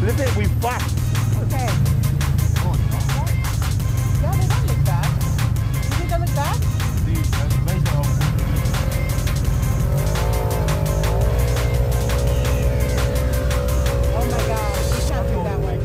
Flip it with back. Okay. Yeah, they don't look bad. You think they look bad? Oh my god, you can't do that one.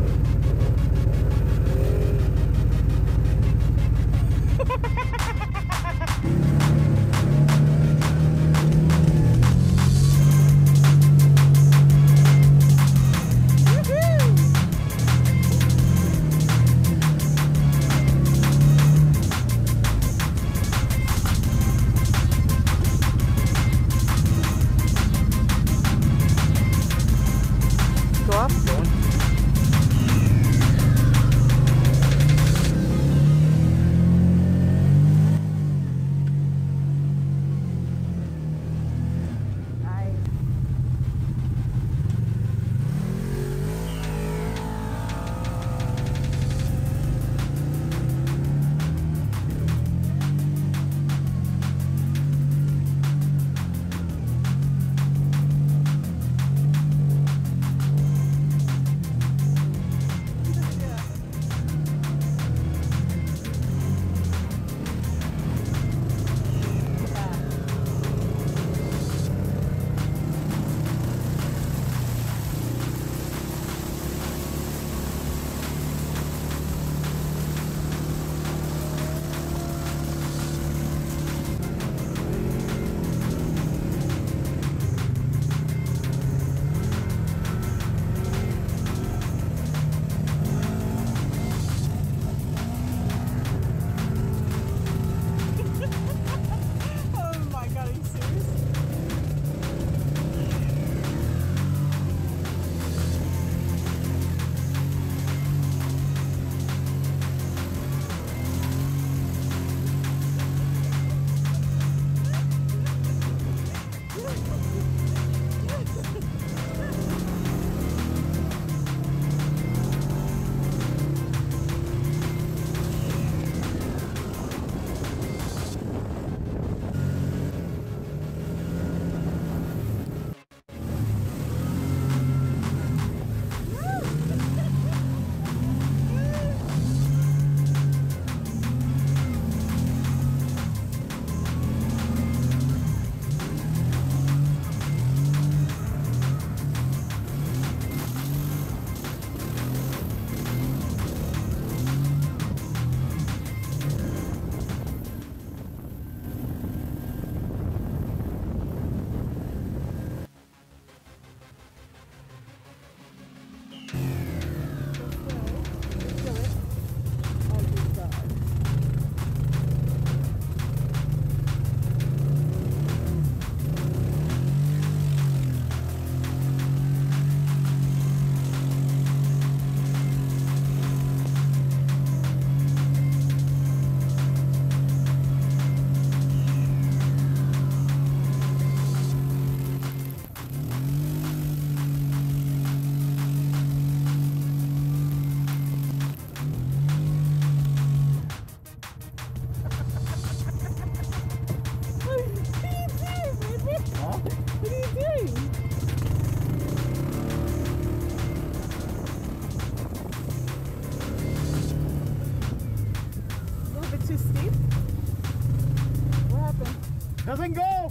Doesn't go!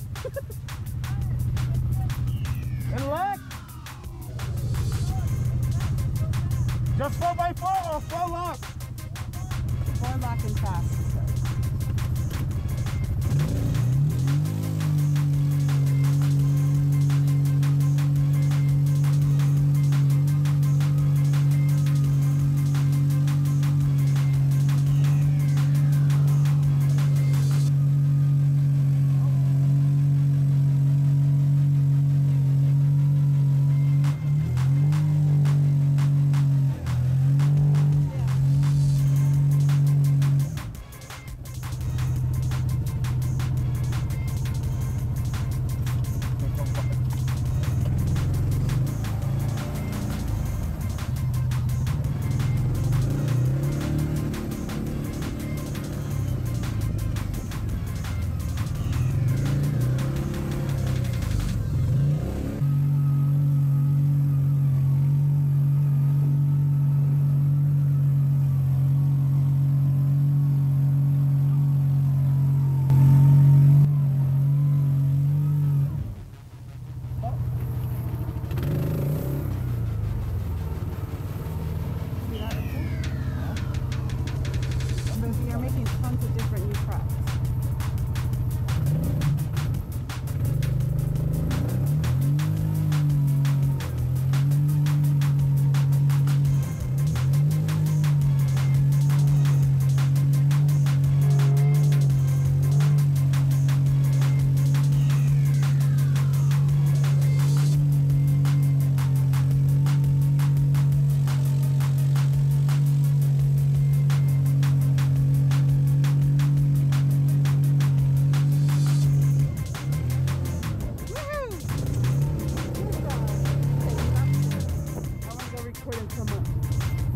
And left! Just 4x4 or 4 lock? 4 lock and fast.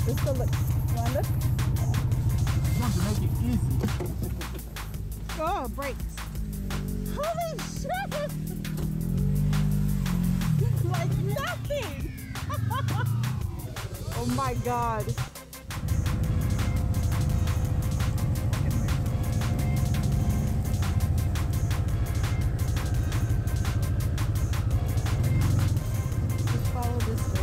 Let's go look. You want to look? You want to make it easy. Oh, brakes. Holy shit! Like nothing! Oh my god. Just follow this way.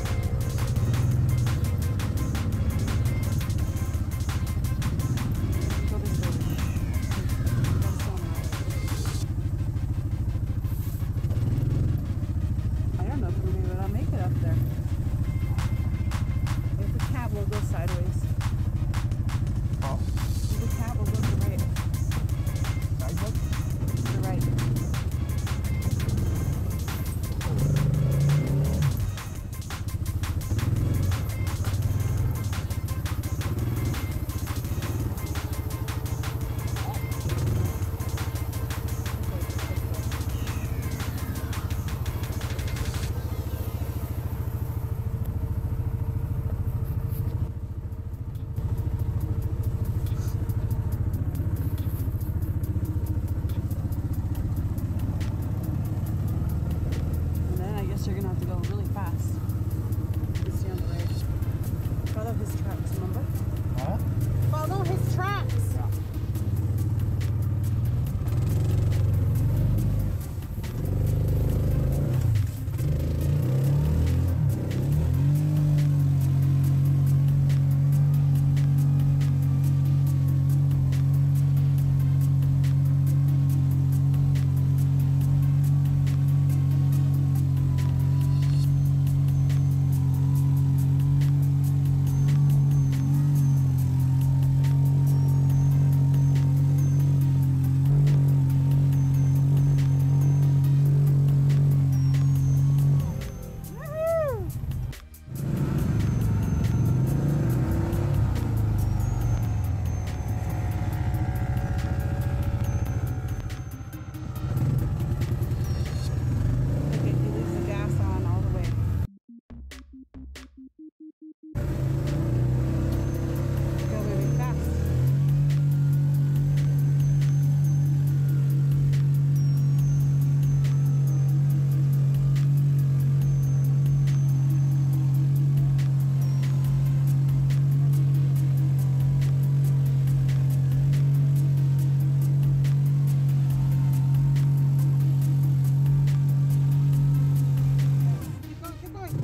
Go this way. I don't know if we'll be able to make it up there. If the cab will go sideways. Oh. The cab will go to the right. Sideways? To the right. And then I guess you're gonna have to go really fast. You see on the right. Follow his tracks, remember? Huh? Follow his tracks! Yeah. Okay, he leaves the gas on all the way. Go really fast. Keep going, keep going.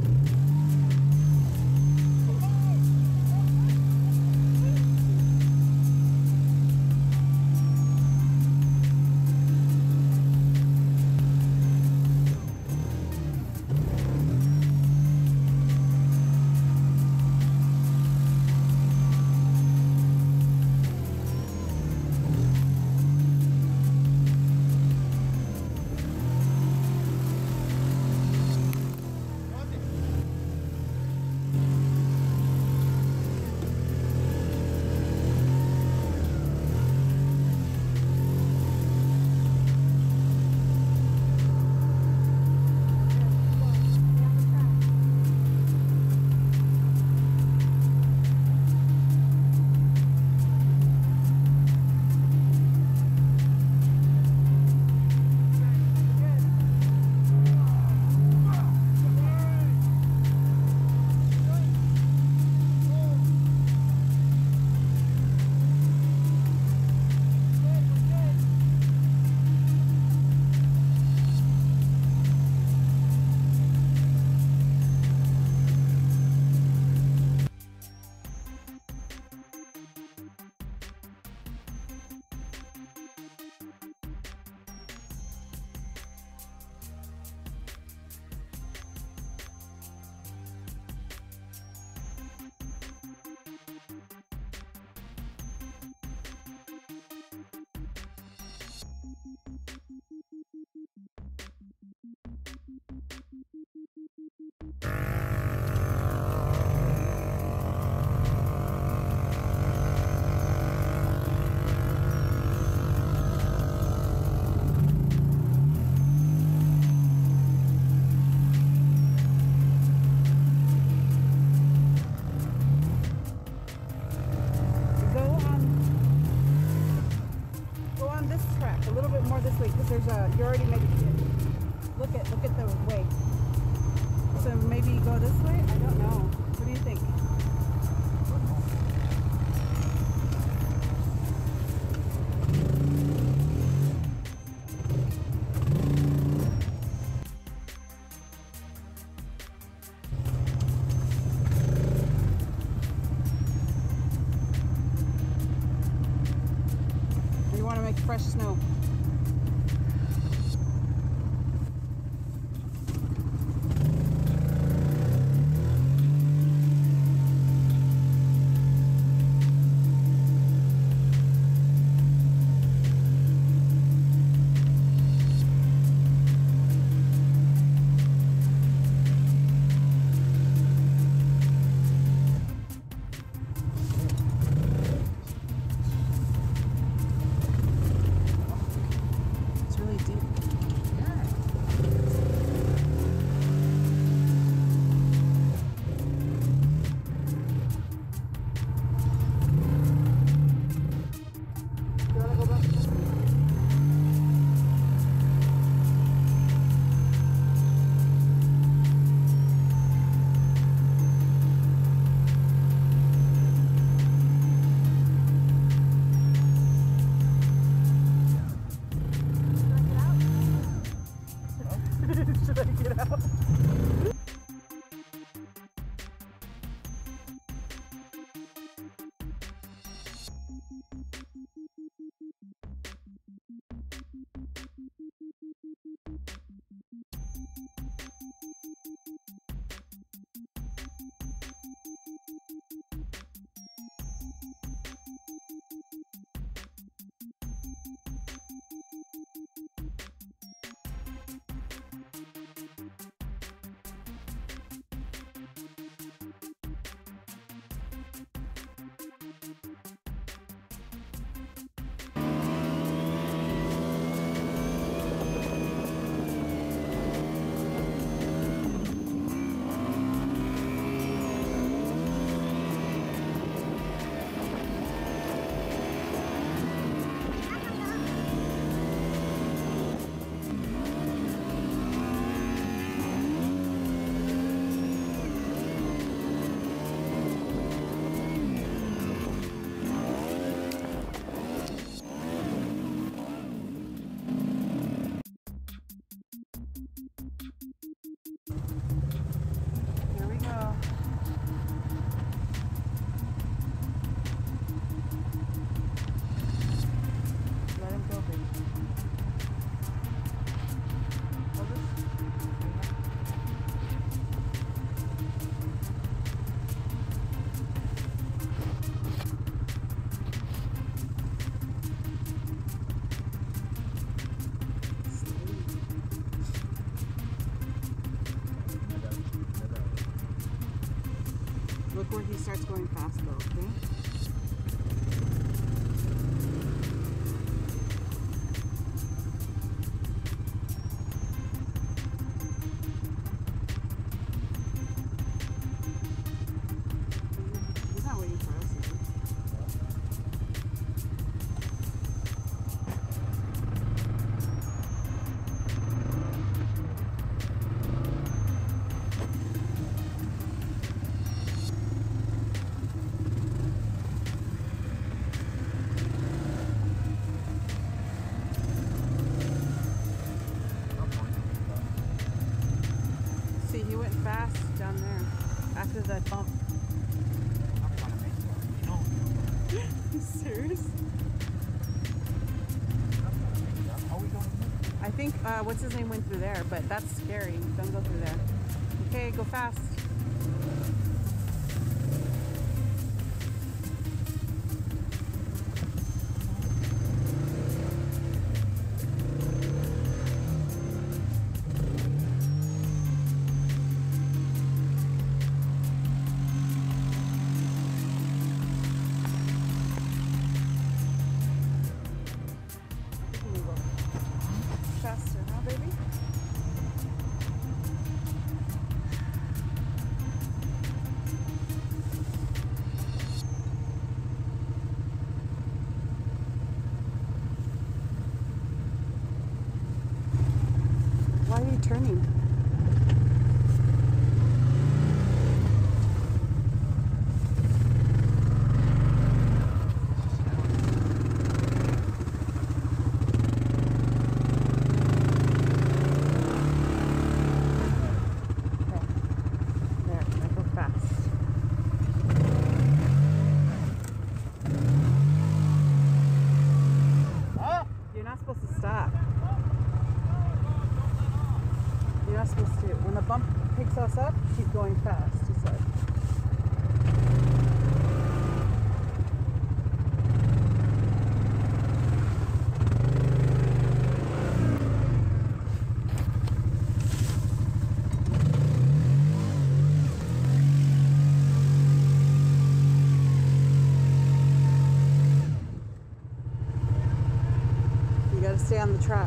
because there's a, you already made it. Look at the way. So maybe go this way? I don't know. What do you think? Or you want to make fresh snow? Should I get out? Look where he starts going fast though, okay? He's not waiting for us, is he? See, he went fast down there after that bump. I'm trying to make that. You know. You serious? How are we going? I think, what's his name went through there, but that's scary. Don't go through there. Okay, go fast. Faster, huh, baby? turning. You're not supposed to stop. You're not supposed to. When the bump picks us up, keep going fast, he said. You gotta stay on the track.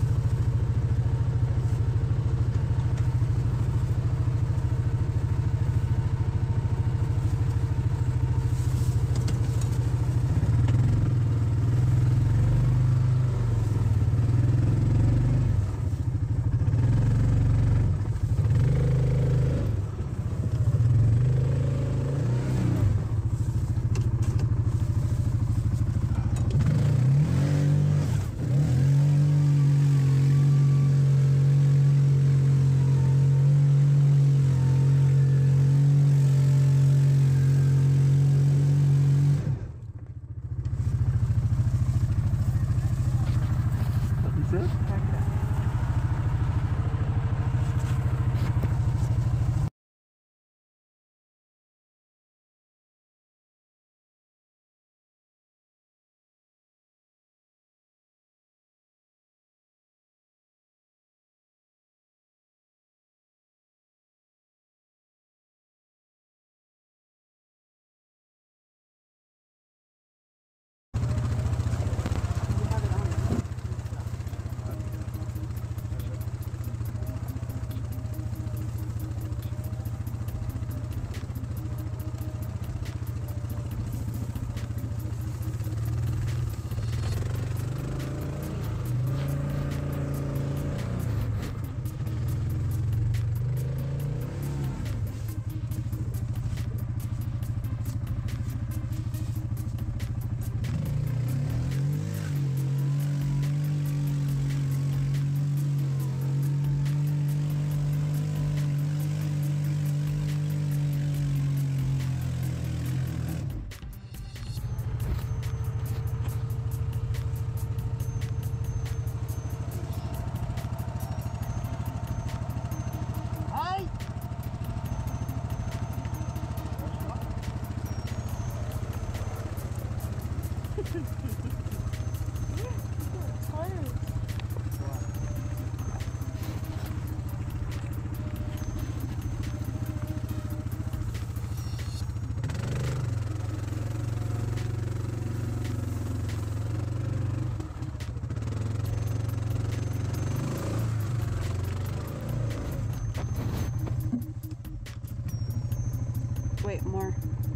Wait, more.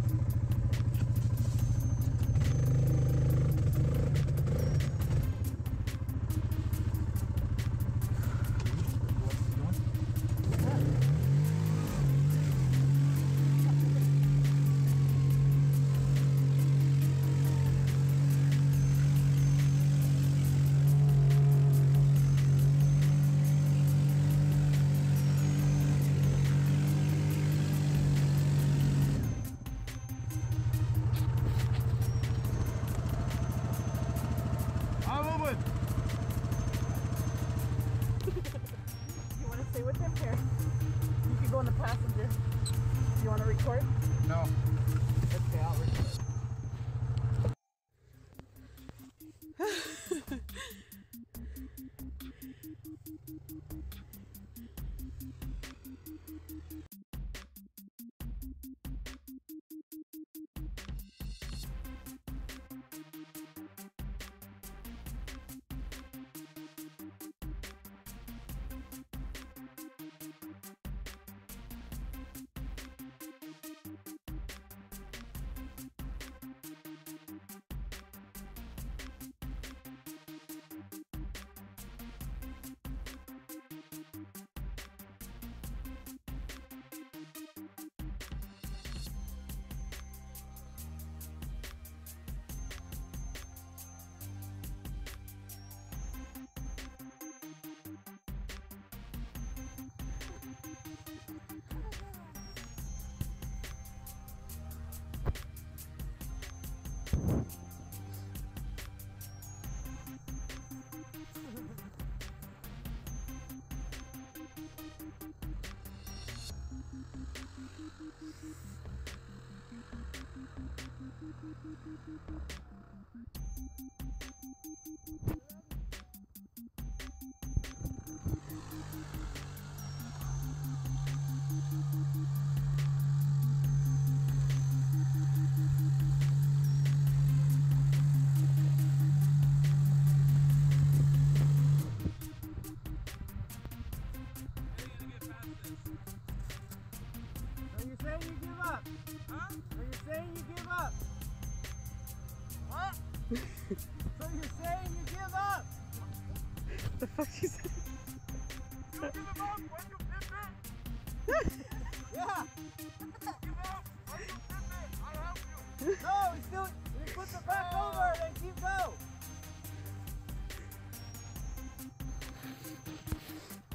Stay with him here. You can go in the passenger. You want to record? No. Okay, I'll record. So you're saying you give up? Huh? So you're saying you give up? What? So you're saying you give up? The fuck you say? You give him up when you flip it? Yeah! Give up when you flip it! I'll help you! No, we still, we put the back over and keep going!